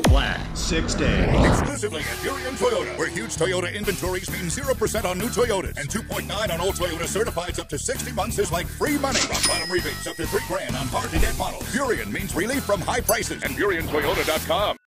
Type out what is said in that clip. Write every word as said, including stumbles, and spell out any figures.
flat. Six days. Exclusively at Furion Toyota, where huge Toyota inventories mean zero percent on new Toyotas and two point nine on old Toyota certifieds up to sixty months is like free money. Rock bottom rebates up to three grand on hard to get models. Furion means relief from high prices. And Furion Toyota dot com.